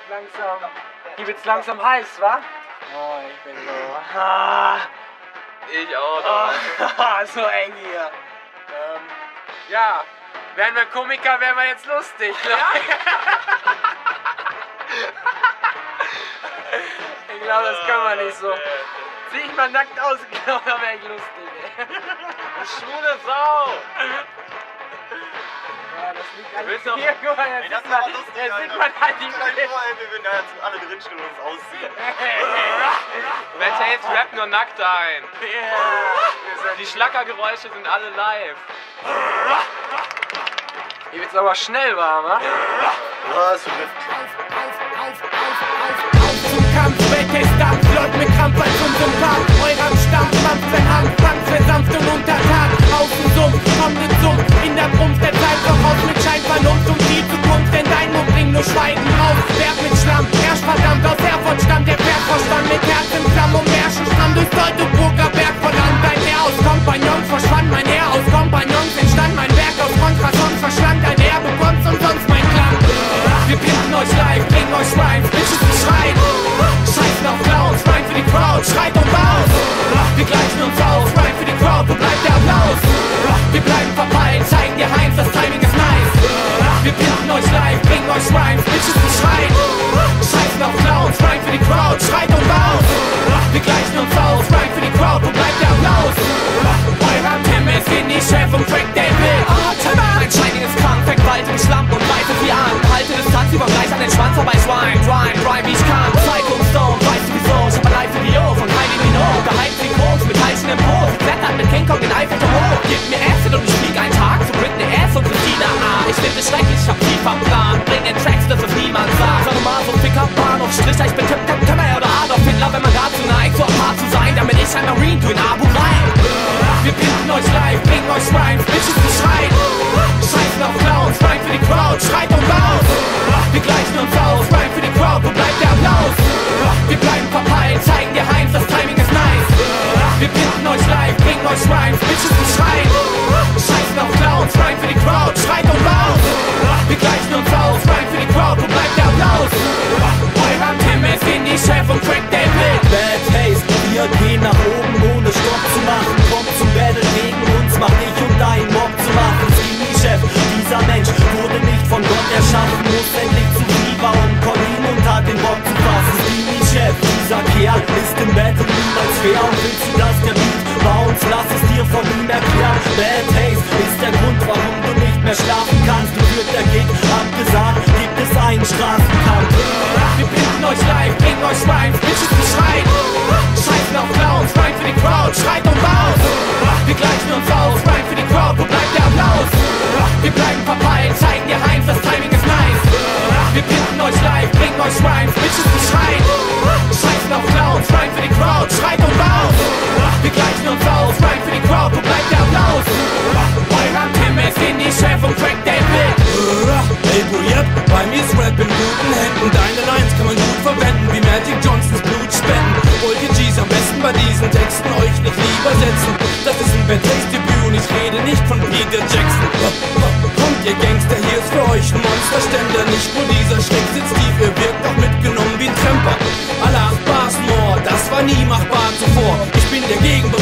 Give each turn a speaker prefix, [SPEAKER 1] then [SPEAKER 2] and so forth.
[SPEAKER 1] Hier wird's langsam heiß, wa? Oh, ich bin so... Ah.
[SPEAKER 2] Ich auch.
[SPEAKER 1] Oh, so eng hier. Ja, wären wir Komiker, wären wir jetzt lustig. Ja? Ich glaube, das können wir nicht so. Sieh ich mal nackt aus, ich glaube, da wäre ich lustig.
[SPEAKER 2] Schwule Sau!
[SPEAKER 1] Ja, das liegt alles hier. Guck mal, jetzt sieht man halt die
[SPEAKER 3] wir würden da jetzt alle drinstehen und uns ausziehen.
[SPEAKER 2] Wer Taves rappt nur nackt ein.
[SPEAKER 1] Yeah.
[SPEAKER 2] Die Schlackergeräusche sind alle live.
[SPEAKER 1] Hier wird's aber schnell warm, wa?
[SPEAKER 3] Was?
[SPEAKER 4] Zum Kampf, welches Dampf, läuft mit Krampf als unserem Park. Eurem Stampf, Mampf, wenn Anfang, versanft und Untertag. Außen Sumpf, kommt mit Sumpf, in der Brunft der Zeit voraus mit Scheinvernunft und die Zukunft, denn dein Mund bringt nur Schweigen raus. Werf mit Schlamm, herrscht verdammt aus Herford stammt der Bergvorstand mit Herz im Flammen und Märschenstramm durch Teutoburger Berg von Land. Dein Heer aus Kompagnons verschwand, mein Heer aus Kompagnons entstand, mein Werk aus Kontrasons verschlang, dein Heer bekommt's umsonst mein Klang. Wir pimpen euch live, bringen euch Rhymes, Bitches zu schreien. Scheißen auf Clowns, Rhyme für die Crowd, schreit und baut. Wir gleichen uns aus, Rhyme für die Crowd, wo bleibt der Applaus? Wir bleiben verpeilt, zeigen dir Heinz, das Timing ist nice. Wir pimpen euch live, bringen euch Rhymes, Bitches zu schreien. Scheißen auf Clowns, Rhyme für die Crowd, schreit und baut. Wir gleichen uns aus, Rhyme für die Crowd, wo bleibt der Applaus? Euer Tim ist in die Chef und Crack David. Mein Shining ist krank, vergewaltige Schlampen und weite wie an. Halte Distanz, übergleich an den Schwanz, aber ich rhyme, wie ich kann. Psycho und Stone, weißt du wieso? Ich hab ein Live-Video von Kylie Minogue. Daheim fliegt Koks mit Teilchen im Po. Sie klettert mit King Kong den Eiffelturm hoch. Gib mir Acid und ich flieg einen Tag zu Britney Ass und Christina A. Ich find es schrecklich, ich hab tief am Plan. Bring den Tracks, dass es niemand sagt. Sag mal so Ficker, Bahnhof, Stricher, ich bin Timmer oder Adolf Hitler, wenn man dazu neigt, so apart zu sein, damit ich ein Marine, du in Abroo rein. Wir pimpen euch live, bringen euch Rhymes, Bitches zu schreien. Scheißen auf Clowns, Rhyme für die Crowd, schreit und baut. Wir gleichen uns aus, Rhyme für die Crowd, wo bleibt der Applaus? Wir bleiben verpeilt, zeigen dir Heinz, das Timing ist nice. Wir pimpen euch live, bringen euch Rhymes, Bitches zu schreien. Scheißen auf Clowns, Rhyme für die Crowd, schreit und baut. Wir gleichen uns aus, Rhyme für die Crowd, wo bleibt der Applaus? Euer Tim ist in die Chef und Crack David.
[SPEAKER 5] Bad Taste, wir gehen nach oben ohne Stopp zu machen. Kommt zum Battle gegen uns, mach dich und deinen Mob zu machen. Skinny-Chef, dieser Mensch wurde nicht von Gott erschaffen, muss endlich zu Viva und Colin und hat den Bock zu fassen. Skinny-Chef, dieser Kerl ist im Battle niemals fair. Und willst du, dass der Beat bei uns, lass es dir von ihm erklären. Bad Taste ist der Grund, warum du nicht mehr schlafen kannst. Du wird der Gig abgesagt, gibt es einen Straßenkampf.
[SPEAKER 4] Wir pimpen euch live, bringen euch Rhymes, Bitches zu schreien. Scheißen auf Clowns, Rhyme für die Crowd, schreit und baut. Wir gleichen uns aus, Rhyme für die Crowd, wo bleibt der Applaus? Wir bleiben verpeilt, zeigen dir Heinz, das Timing ist nice. Wir pimpen euch live, bringen euch Rhymes, Bitches zu schreien. Scheißen auf Clowns, Rhyme für die Crowd, schreit und baut. Wir gleichen uns aus, Rhyme für die Crowd, wo bleibt der Applaus? Euer Tim ist in die Chef und Crack David.
[SPEAKER 6] Abroo, yep, bei mir ist Rap in guten Händen. Deine Lines kann man gut verwenden, wie Magic Johnsons Blut spenden. Wollt ihr G's am besten bei diesen Texten euch nicht lieber setzen? Das ist ein Bad Taste Debüt und ich rede nicht von Peter Jackson. Kommt ihr Gangster, hier ist für euch ein Monsterständer. Nicht nur dieser Schreck sitzt tief, ihr wirkt auch mitgenommen wie ein Tremper. Alle 8 Bars more, das war nie machbar zuvor. Ich bin der Gegenbeweis.